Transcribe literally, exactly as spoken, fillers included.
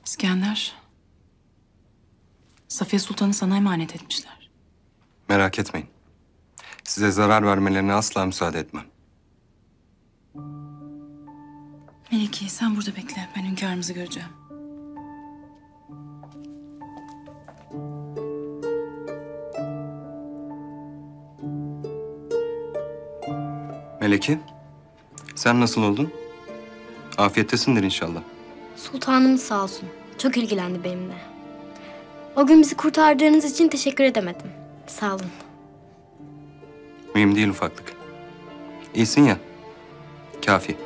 İskender, Safiye Sultan'ı sana emanet etmişler. Merak etmeyin. Size zarar vermelerine asla müsaade etmem. Melike, sen burada bekle. Ben hünkârımızı göreceğim. Meleki, sen nasıl oldun? Afiyettesindir inşallah. Sultanımız sağ olsun. Çok ilgilendi benimle. O gün bizi kurtardığınız için teşekkür edemedim. Sağ olun. Mühim değil ufaklık. İyisin ya. Kafi.